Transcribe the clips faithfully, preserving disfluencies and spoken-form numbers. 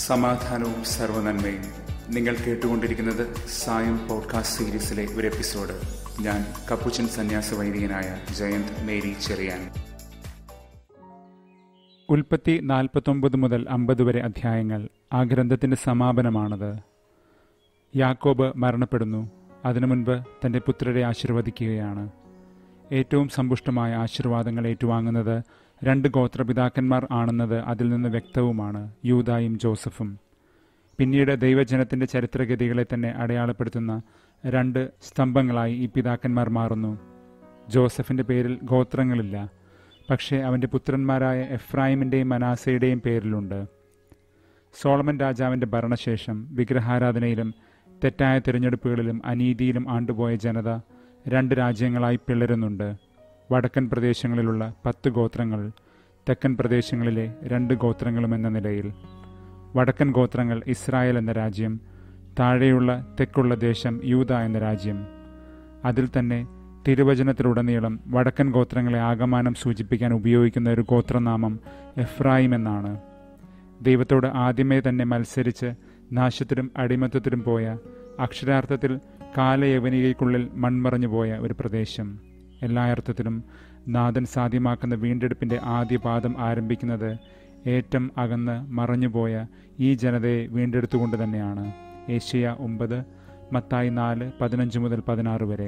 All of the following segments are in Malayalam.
സമാധാനവും സർവ്വനന്മയും. നിങ്ങൾ കേട്ടുകൊണ്ടിരിക്കുന്നത് സായം പോഡ്കാസ്റ്റ് സീരീസിലെ ഒരു എപ്പിസോഡ്. ഞാൻ കപ്പുച്ചൻ സന്യാസ വൈദികനായ ജയന്ത് മേരി ചെറിയാൻ. ഉൽപ്പത്തി നാൽപ്പത്തൊമ്പത് മുതൽ അമ്പത് വരെ അധ്യായങ്ങൾ ആ ഗ്രന്ഥത്തിൻ്റെ സമാപനമാണത്. യാക്കോബ് മരണപ്പെടുന്നു. അതിനു മുൻപ് തൻ്റെ പുത്രരെ ആശീർവദിക്കുകയാണ്. ഏറ്റവും സമ്പുഷ്ടമായ ആശീർവാദങ്ങൾ ഏറ്റുവാങ്ങുന്നത് രണ്ട് ഗോത്രപിതാക്കന്മാർ ആണെന്നത് അതിൽ നിന്ന് വ്യക്തവുമാണ്, യൂദായും ജോസഫും. പിന്നീട് ദൈവജനത്തിൻ്റെ ചരിത്രഗതികളെ തന്നെ അടയാളപ്പെടുത്തുന്ന രണ്ട് സ്തംഭങ്ങളായി ഈ പിതാക്കന്മാർ മാറുന്നു. ജോസഫിൻ്റെ പേരിൽ ഗോത്രങ്ങളില്ല, പക്ഷേ അവൻ്റെ പുത്രന്മാരായ എഫ്രായിമിൻ്റെയും മനാസയുടെയും പേരിലുണ്ട്. സോളമൻ രാജാവിൻ്റെ ഭരണശേഷം വിഗ്രഹാരാധനയിലും തെറ്റായ തിരഞ്ഞെടുപ്പുകളിലും അനീതിയിലും ആണ്ടുപോയ ജനത രണ്ട് രാജ്യങ്ങളായി പിളരുന്നുണ്ട്. വടക്കൻ പ്രദേശങ്ങളിലുള്ള പത്ത് ഗോത്രങ്ങൾ, തെക്കൻ പ്രദേശങ്ങളിലെ രണ്ട് ഗോത്രങ്ങളും എന്ന നിലയിൽ. വടക്കൻ ഗോത്രങ്ങൾ ഇസ്രായേൽ എന്ന രാജ്യം, താഴെയുള്ള തെക്കുള്ള ദേശം യൂദ എന്ന രാജ്യം. അതിൽ തന്നെ തിരുവചനത്തിലുടനീളം വടക്കൻ ഗോത്രങ്ങളെ ആകമാനം സൂചിപ്പിക്കാൻ ഉപയോഗിക്കുന്ന ഒരു ഗോത്രനാമം എഫ്രായിം എന്നാണ്. ദൈവത്തോട് ആദ്യമേ തന്നെ മത്സരിച്ച് നാശത്തിലും അടിമത്തത്തിലും പോയ, അക്ഷരാർത്ഥത്തിൽ കാലയവനികയ്ക്കുള്ളിൽ മൺമറഞ്ഞു പോയ ഒരു പ്രദേശം. എല്ലാ അർത്ഥത്തിലും നാഥൻ സാധ്യമാക്കുന്ന വീണ്ടെടുപ്പിൻ്റെ ആദ്യ പാദം ആരംഭിക്കുന്നത് ഏറ്റം അകന്ന് മറഞ്ഞുപോയ ഈ ജനതയെ വീണ്ടെടുത്തുകൊണ്ട് തന്നെയാണ്. ഏഷ്യ ഒമ്പത്, മത്തായി നാല് പതിനഞ്ച് മുതൽ പതിനാറ് വരെ.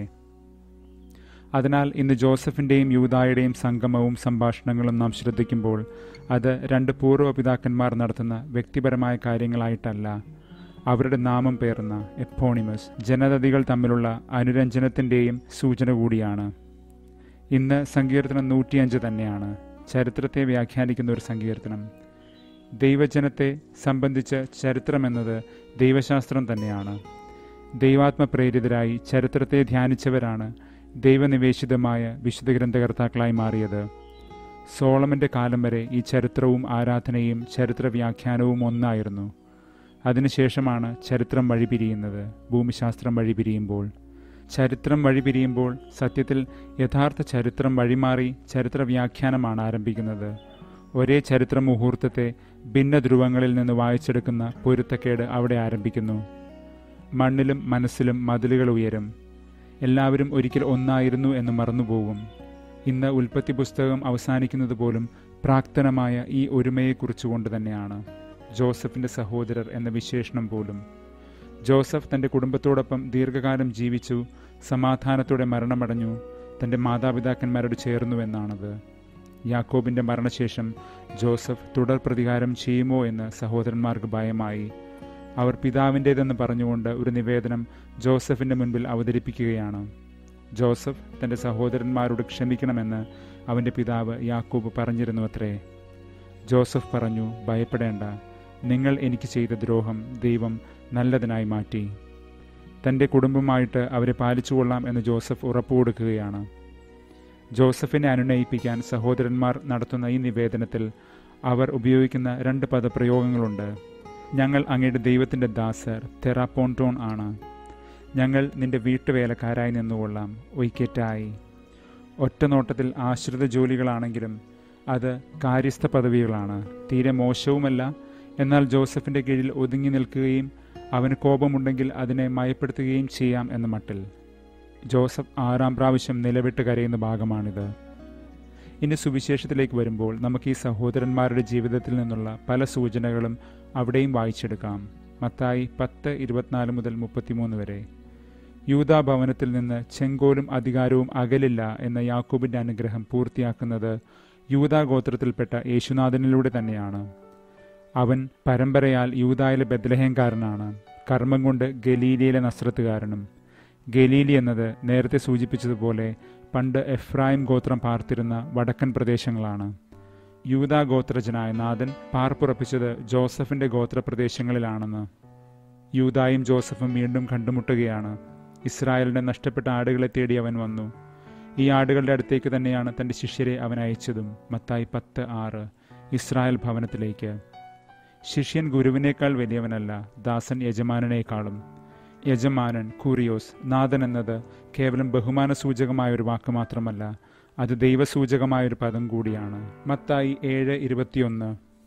അതിനാൽ ഇന്ന് ജോസഫിൻ്റെയും യൂദായുടെയും സംഗമവും സംഭാഷണങ്ങളും നാം ശ്രദ്ധിക്കുമ്പോൾ അത് രണ്ട് പൂർവ്വപിതാക്കന്മാർ നടത്തുന്ന വ്യക്തിപരമായ കാര്യങ്ങളായിട്ടല്ല, അവരുടെ നാമം പേർന്ന എപ്പോണിമസ് ജനതതികൾ തമ്മിലുള്ള അനുരഞ്ജനത്തിൻ്റെയും സൂചന കൂടിയാണ്. ഇന്ന് സങ്കീർത്തനം നൂറ്റിയഞ്ച് തന്നെയാണ് ചരിത്രത്തെ വ്യാഖ്യാനിക്കുന്ന ഒരു സങ്കീർത്തനം. ദൈവജനത്തെ സംബന്ധിച്ച് ചരിത്രമെന്നത് ദൈവശാസ്ത്രം തന്നെയാണ്. ദൈവാത്മപ്രേരിതരായി ചരിത്രത്തെ ധ്യാനിച്ചവരാണ് ദൈവനിവേശിതമായ വിശുദ്ധ ഗ്രന്ഥകർത്താക്കളായി മാറിയത്. സോളമൻ്റെ കാലം വരെ ഈ ചരിത്രവും ആരാധനയും ചരിത്ര വ്യാഖ്യാനവും ഒന്നായിരുന്നു. അതിനുശേഷമാണ് ചരിത്രം വഴിപിരിയുന്നത്. ഭൂമിശാസ്ത്രം വഴിപിരിയുമ്പോൾ ചരിത്രം വഴിപിരിയുമ്പോൾ സത്യത്തിൽ യഥാർത്ഥ ചരിത്രം വഴിമാറി ചരിത്ര വ്യാഖ്യാനമാണ് ആരംഭിക്കുന്നത്. ഒരേ ചരിത്ര മുഹൂർത്തത്തെ ഭിന്ന ധ്രുവങ്ങളിൽ നിന്ന് വായിച്ചെടുക്കുന്ന പൊരുത്തക്കേട് അവിടെ ആരംഭിക്കുന്നു. മണ്ണിലും മനസ്സിലും മതിലുകൾ ഉയരും. എല്ലാവരും ഒരിക്കൽ ഒന്നായിരുന്നു എന്ന് മറന്നുപോകും. ഇന്ന് ഉൽപ്പത്തി പുസ്തകം അവസാനിക്കുന്നത് പോലും പ്രാക്തനമായ ഈ ഒരുമയെക്കുറിച്ചുകൊണ്ട് തന്നെയാണ്. ജോസഫിൻ്റെ സഹോദരർ എന്ന വിശേഷണം പോലും. ജോസഫ് തൻ്റെ കുടുംബത്തോടൊപ്പം ദീർഘകാലം ജീവിച്ചു, സമാധാനത്തോടെ മരണമടഞ്ഞു, തൻ്റെ മാതാപിതാക്കന്മാരോട് ചേർന്നുവെന്നാണത്. യാക്കോബിൻ്റെ മരണശേഷം ജോസഫ് തുടർ പ്രതികാരം ചെയ്യുമോ എന്ന് സഹോദരന്മാർക്ക് ഭയമായി. അവർ പിതാവിൻ്റേതെന്ന് പറഞ്ഞുകൊണ്ട് ഒരു നിവേദനം ജോസഫിൻ്റെ മുൻപിൽ അവതരിപ്പിക്കുകയാണ്. ജോസഫ് തൻ്റെ സഹോദരന്മാരോട് ക്ഷമിക്കണമെന്ന് അവൻ്റെ പിതാവ് യാക്കോബ് പറഞ്ഞിരുന്നു അത്രേ. ജോസഫ് പറഞ്ഞു, ഭയപ്പെടേണ്ട, നിങ്ങൾ എനിക്ക് ചെയ്ത ദ്രോഹം ദൈവം നല്ലതിനായി മാറ്റി. തൻ്റെ കുടുംബമായിട്ട് അവരെ പാലിച്ചുകൊള്ളാം എന്ന് ജോസഫ് ഉറപ്പുകൊടുക്കുകയാണ്. ജോസഫിനെ അനുനയിപ്പിക്കാൻ സഹോദരന്മാർ നടത്തുന്ന ഈ നിവേദനത്തിൽ അവർ ഉപയോഗിക്കുന്ന രണ്ട് പദപ്രയോഗങ്ങളുണ്ട്. ഞങ്ങൾ അങ്ങയുടെ ദൈവത്തിൻ്റെ ദാസർ തെറാപ്പോൺടോൺ ആണ്. ഞങ്ങൾ നിന്റെ വീട്ടുവേലക്കാരായി നിന്നുകൊള്ളാം, ഒയ്ക്കറ്റായി. ഒറ്റ നോട്ടത്തിൽ ആശ്രിത ജോലികളാണെങ്കിലും അത് കാര്യസ്ഥ പദവികളാണ്. തീരെ മോശവുമല്ല, എന്നാൽ ജോസഫിൻ്റെ കീഴിൽ ഒതുങ്ങി നിൽക്കുകയും അവന് കോപമുണ്ടെങ്കിൽ അതിനെ മയപ്പെടുത്തുകയും ചെയ്യാം എന്ന മട്ടിൽ. ജോസഫ് ആറാം പ്രാവശ്യം നിലവിട്ട് കരയുന്ന ഭാഗമാണിത്. ഇനി സുവിശേഷത്തിലേക്ക് വരുമ്പോൾ നമുക്ക് ഈ സഹോദരന്മാരുടെ ജീവിതത്തിൽ നിന്നുള്ള പല സൂചനകളും അവിടെയും വായിച്ചെടുക്കാം. മത്തായി പത്ത് ഇരുപത്തിനാല് മുതൽ മുപ്പത്തിമൂന്ന് വരെ. യൂദാ ഭവനത്തിൽ നിന്ന് ചെങ്കോലും അധികാരവും അകലില്ല എന്ന യാക്കോബിൻ്റെ അനുഗ്രഹം പൂർത്തിയാക്കുന്നത് യൂദാ ഗോത്രത്തിൽപ്പെട്ട യേശുനാഥനിലൂടെ തന്നെയാണ്. അവൻ പരമ്പരയാൽ യൂദായിലെ ബെത്ലഹേംകാരനാണ്, കർമ്മം കൊണ്ട് ഗലീലിയിലെ നസ്രത്തുകാരനും. ഗലീലി എന്നത് നേരത്തെ സൂചിപ്പിച്ചതുപോലെ പണ്ട് എഫ്രായിം ഗോത്രം പാർത്തിരുന്ന വടക്കൻ പ്രദേശങ്ങളാണ്. യൂദാ ഗോത്രജനായ നാഥൻ പാർപ്പുറപ്പിച്ചത് ജോസഫിൻ്റെ ഗോത്രപ്രദേശങ്ങളിലാണെന്ന്. യൂദായും ജോസഫും വീണ്ടും കണ്ടുമുട്ടുകയാണ്. ഇസ്രായേലിൻ്റെ നഷ്ടപ്പെട്ട ആടുകളെ തേടി അവൻ വന്നു. ഈ ആടുകളുടെ അടുത്തേക്ക് തന്നെയാണ് തൻ്റെ ശിഷ്യരെ അവൻ അയച്ചതും. മത്തായി പത്ത് ആറ്. ഇസ്രായേൽ ഭവനത്തിലേക്ക്. ശിഷ്യൻ ഗുരുവിനേക്കാൾ വലിയവനല്ല, ദാസൻ യജമാനനേക്കാളും. യജമാനൻ കൂറിയോസ്. നാഥൻ എന്നത് കേവലം ബഹുമാന സൂചകമായ ഒരു വാക്ക് മാത്രമല്ല, അത് ദൈവസൂചകമായൊരു പദം കൂടിയാണ്. മത്തായി ഏഴ് ഇരുപത്തിയൊന്ന്.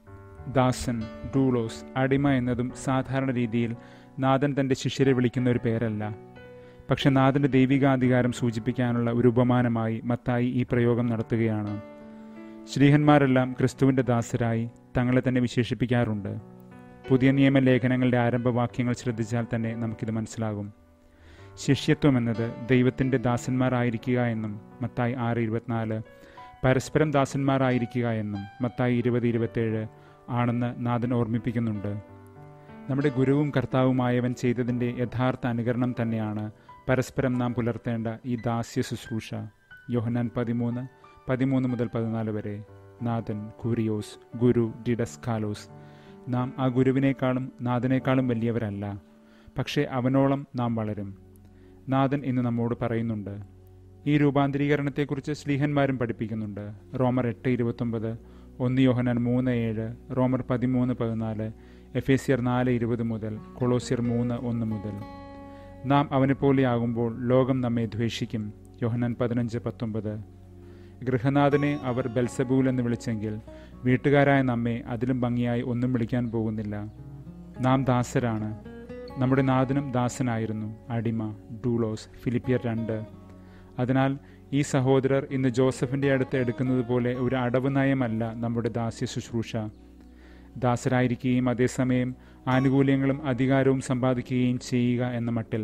ദാസൻ, ഡൂളോസ്, അടിമ എന്നതും സാധാരണ രീതിയിൽ നാഥൻ തൻ്റെ ശിഷ്യരെ വിളിക്കുന്ന ഒരു പേരല്ല. പക്ഷെ നാഥൻ്റെ ദൈവികാധികാരം സൂചിപ്പിക്കാനുള്ള ഒരു ഉപമാനമായി മത്തായി ഈ പ്രയോഗം നടത്തുകയാണ്. ശ്ലീഹന്മാരെല്ലാം ക്രിസ്തുവിൻ്റെ ദാസരായി തങ്ങളെ തന്നെ വിശേഷിപ്പിക്കാറുണ്ട്. പുതിയ നിയമ ലേഖനങ്ങളുടെ ആരംഭവാക്യങ്ങൾ ശ്രദ്ധിച്ചാൽ തന്നെ നമുക്കിത് മനസ്സിലാകും. ശിഷ്യത്വം എന്നത് ദൈവത്തിൻ്റെ ദാസന്മാരായിരിക്കുക എന്നും മത്തായി ആറ് ഇരുപത്തിനാല്, പരസ്പരം ദാസന്മാരായിരിക്കുക എന്നും മത്തായി ഇരുപത് ഇരുപത്തേഴ് ആണെന്ന് നാഥൻ ഓർമ്മിപ്പിക്കുന്നുണ്ട്. നമ്മുടെ ഗുരുവും കർത്താവുമായവൻ ചെയ്തതിൻ്റെ യഥാർത്ഥ അനുകരണം തന്നെയാണ് പരസ്പരം നാം പുലർത്തേണ്ട ഈ ദാസ്യ ശുശ്രൂഷ. യോഹന്നാൻ പതിമൂന്ന് പതിമൂന്ന് മുതൽ പതിനാല് വരെ. നാഥൻ, കൂരിയോസ്, ഗുരു, ഡിഡസ്കാലോസ്. നാം ആ ഗുരുവിനേക്കാളും നാഥനേക്കാളും വലിയവരല്ല, പക്ഷേ അവനോളം നാം വളരും. നാഥൻ ഇന്ന് നമ്മോട് പറയുന്നുണ്ട്. ഈ രൂപാന്തരീകരണത്തെക്കുറിച്ച് ശ്ലീഹന്മാരും പഠിപ്പിക്കുന്നുണ്ട്. റോമർ എട്ട് ഇരുപത്തൊമ്പത്, ഒന്ന് യോഹന്നാൻ മൂന്ന് ഏഴ്, റോമർ പതിമൂന്ന് പതിനാല്, എഫേസ്യർ നാല് ഇരുപത് മുതൽ കൊളോസ്യർ മൂന്ന് ഒന്ന് മുതൽ. നാം അവനെപ്പോലെയാകുമ്പോൾ ലോകം നമ്മെ ദ്വേഷിക്കും. യോഹന്നാൻ പതിനഞ്ച് പത്തൊമ്പത്. ഗൃഹനാഥനെ അവർ ബെൽസബൂൽ എന്ന് വിളിച്ചെങ്കിൽ വീട്ടുകാരായ നമ്മെ അതിലും ഭംഗിയായി ഒന്നും വിളിക്കാൻ പോകുന്നില്ല. നാം ദാസരാണ്. നമ്മുടെ നാഥനും ദാസനായിരുന്നു, അടിമ, ഡൂളോസ്. ഫിലിപ്പിയർ രണ്ട്. അതിനാൽ ഈ സഹോദരർ ഇന്ന് ജോസഫിൻ്റെ അടുത്ത് എടുക്കുന്നത് പോലെ ഒരു അടവ് നയമല്ല നമ്മുടെ ദാസ്യ ശുശ്രൂഷ. ദാസരായിരിക്കുകയും അതേസമയം ആനുകൂല്യങ്ങളും അധികാരവും സമ്പാദിക്കുകയും ചെയ്യുക എന്ന മട്ടിൽ.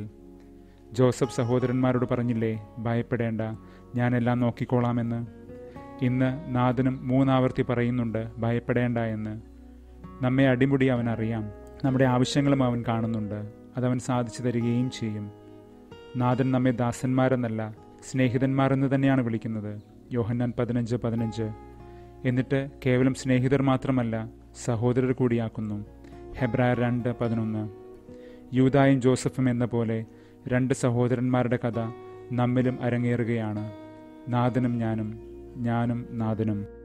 ജോസഫ് സഹോദരന്മാരോട് പറഞ്ഞില്ലേ, ഭയപ്പെടേണ്ട, ഞാനെല്ലാം നോക്കിക്കോളാമെന്ന്. ഇന്ന് നാഥനും മൂന്നാവർത്തി പറയുന്നുണ്ട്, ഭയപ്പെടേണ്ട എന്ന്. നമ്മെ അടിമുടി അവൻ അറിയാം. നമ്മുടെ ആവശ്യങ്ങളും അവൻ കാണുന്നുണ്ട്. അതവൻ സാധിച്ചു തരികയും ചെയ്യും. നാഥൻ നമ്മെ ദാസന്മാരെന്നല്ല സ്നേഹിതന്മാരെന്ന് തന്നെയാണ് വിളിക്കുന്നത്. യോഹന്നാൻ പതിനഞ്ച് പതിനഞ്ച്. എന്നിട്ട് കേവലം സ്നേഹിതർ മാത്രമല്ല, സഹോദരർ കൂടിയാക്കുന്നു. ഹെബ്രായർ രണ്ട് പതിനൊന്ന്. യൂദായും ജോസഫും എന്ന പോലെ രണ്ട് സഹോദരന്മാരുടെ കഥ നമ്മിലും അരങ്ങേറുകയാണ്. നാഥനും ഞാനും, ഞാനും നാഥനും.